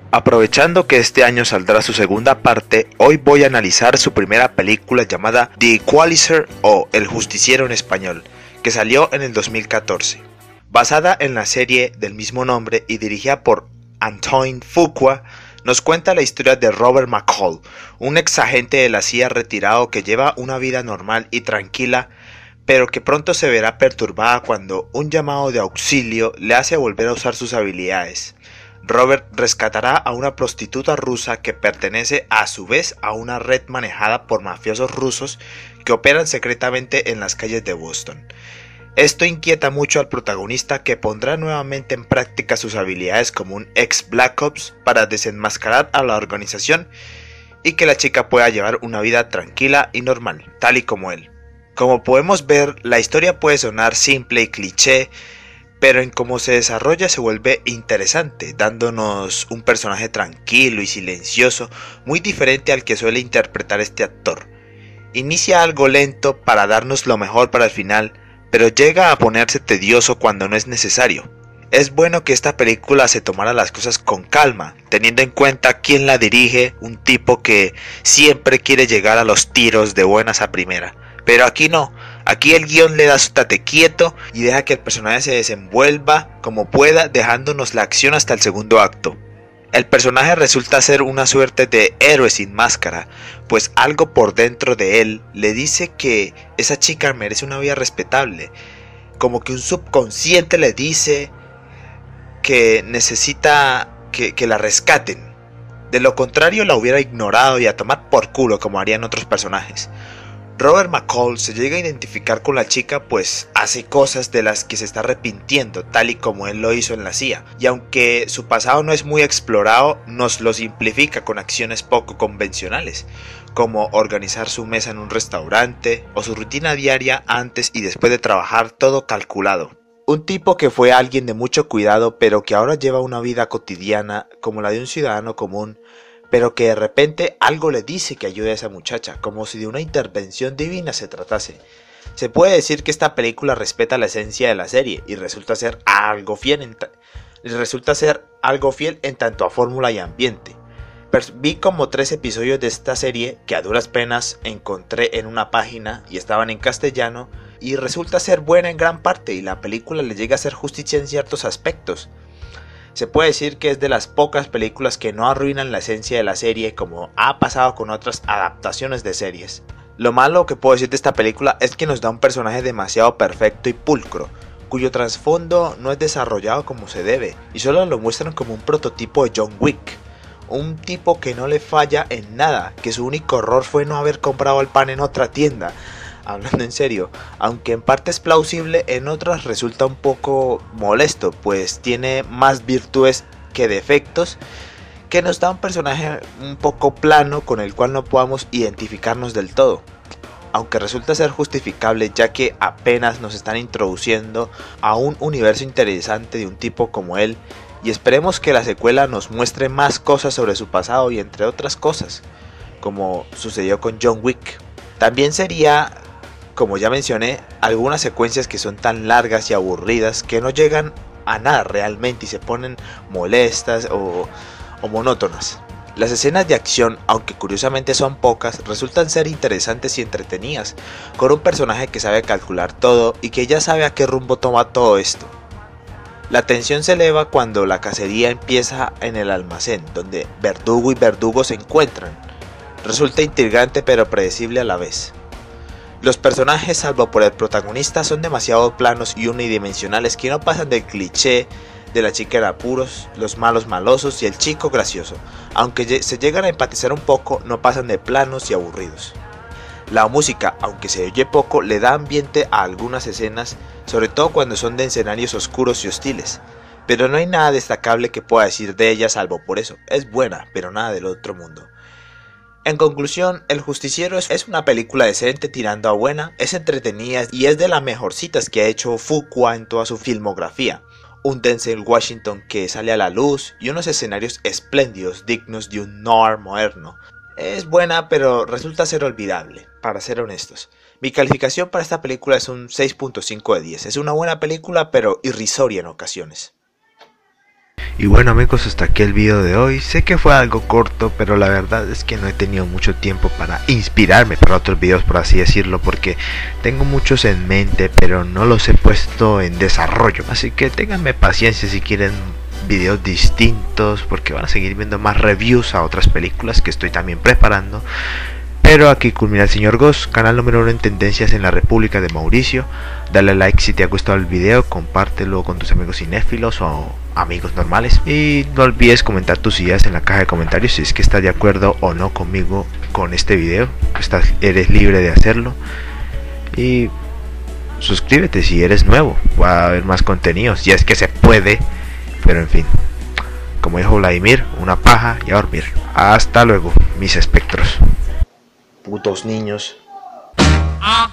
Aprovechando que este año saldrá su segunda parte, hoy voy a analizar su primera película llamada The Equalizer o El Justiciero en español, que salió en el 2014. Basada en la serie del mismo nombre y dirigida por Antoine Fuqua, nos cuenta la historia de Robert McCall, un ex agente de la CIA retirado que lleva una vida normal y tranquila, pero que pronto se verá perturbada cuando un llamado de auxilio le hace volver a usar sus habilidades. Robert rescatará a una prostituta rusa que pertenece a su vez a una red manejada por mafiosos rusos que operan secretamente en las calles de Boston. Esto inquieta mucho al protagonista, que pondrá nuevamente en práctica sus habilidades como un ex Black Ops para desenmascarar a la organización y que la chica pueda llevar una vida tranquila y normal, tal y como él. Como podemos ver, la historia puede sonar simple y cliché, pero en cómo se desarrolla se vuelve interesante, dándonos un personaje tranquilo y silencioso, muy diferente al que suele interpretar este actor. Inicia algo lento para darnos lo mejor para el final, pero llega a ponerse tedioso cuando no es necesario. Es bueno que esta película se tomara las cosas con calma, teniendo en cuenta quién la dirige, un tipo que siempre quiere llegar a los tiros de buenas a primera. Pero aquí no, aquí el guión le da su tate quieto y deja que el personaje se desenvuelva como pueda, dejándonos la acción hasta el segundo acto. El personaje resulta ser una suerte de héroe sin máscara, pues algo por dentro de él le dice que esa chica merece una vida respetable, como que un subconsciente le dice que necesita que la rescaten. De lo contrario la hubiera ignorado y a tomar por culo como harían otros personajes. Robert McCall se llega a identificar con la chica, pues hace cosas de las que se está arrepintiendo, tal y como él lo hizo en la CIA, y aunque su pasado no es muy explorado, nos lo simplifica con acciones poco convencionales, como organizar su mesa en un restaurante o su rutina diaria antes y después de trabajar, todo calculado. Un tipo que fue alguien de mucho cuidado, pero que ahora lleva una vida cotidiana como la de un ciudadano común, pero que de repente algo le dice que ayude a esa muchacha, como si de una intervención divina se tratase. Se puede decir que esta película respeta la esencia de la serie y resulta ser algo fiel en tanto a fórmula y ambiente. Vi como 3 episodios de esta serie que a duras penas encontré en una página y estaban en castellano, y resulta ser buena en gran parte y la película le llega a hacer justicia en ciertos aspectos. Se puede decir que es de las pocas películas que no arruinan la esencia de la serie, como ha pasado con otras adaptaciones de series. Lo malo que puedo decir de esta película es que nos da un personaje demasiado perfecto y pulcro, cuyo trasfondo no es desarrollado como se debe, y solo lo muestran como un prototipo de John Wick. Un tipo que no le falla en nada, que su único error fue no haber comprado el pan en otra tienda. Hablando en serio, aunque en parte es plausible, en otras resulta un poco molesto, pues tiene más virtudes que defectos, que nos da un personaje un poco plano con el cual no podamos identificarnos del todo. Aunque resulta ser justificable, ya que apenas nos están introduciendo a un universo interesante de un tipo como él, y esperemos que la secuela nos muestre más cosas sobre su pasado y entre otras cosas, como sucedió con John Wick. También sería, como ya mencioné, algunas secuencias que son tan largas y aburridas que no llegan a nada realmente y se ponen molestas o monótonas. Las escenas de acción, aunque curiosamente son pocas, resultan ser interesantes y entretenidas, con un personaje que sabe calcular todo y que ya sabe a qué rumbo toma todo esto. La tensión se eleva cuando la cacería empieza en el almacén, donde verdugo y verdugo se encuentran. Resulta intrigante pero predecible a la vez. Los personajes, salvo por el protagonista, son demasiado planos y unidimensionales que no pasan del cliché de la chica en apuros, los malos malosos y el chico gracioso. Aunque se llegan a empatizar un poco, no pasan de planos y aburridos. La música, aunque se oye poco, le da ambiente a algunas escenas, sobre todo cuando son de escenarios oscuros y hostiles. Pero no hay nada destacable que pueda decir de ella salvo por eso. Es buena, pero nada del otro mundo. En conclusión, El Justiciero es una película decente tirando a buena, es entretenida y es de las mejorcitas que ha hecho Fuqua en toda su filmografía. Un Denzel Washington que sale a la luz y unos escenarios espléndidos dignos de un noir moderno. Es buena, pero resulta ser olvidable, para ser honestos. Mi calificación para esta película es un 6.5 de 10. Es una buena película, pero irrisoria en ocasiones. Y bueno amigos, hasta aquí el video de hoy. Sé que fue algo corto, pero la verdad es que no he tenido mucho tiempo para inspirarme para otros videos, por así decirlo, porque tengo muchos en mente, pero no los he puesto en desarrollo. Así que ténganme paciencia si quieren videos distintos, porque van a seguir viendo más reviews a otras películas que estoy también preparando. Pero aquí culmina el señor Ghost, canal número 1 en tendencias en la República de Mauricio. Dale like si te ha gustado el video, compártelo con tus amigos cinéfilos o amigos normales. Y no olvides comentar tus ideas en la caja de comentarios si es que estás de acuerdo o no conmigo con este video. Eres libre de hacerlo. Y suscríbete si eres nuevo, va a haber más contenido, si es que se puede. Pero en fin, como dijo Vladimir, una paja y a dormir. Hasta luego, mis espectros. Putos niños.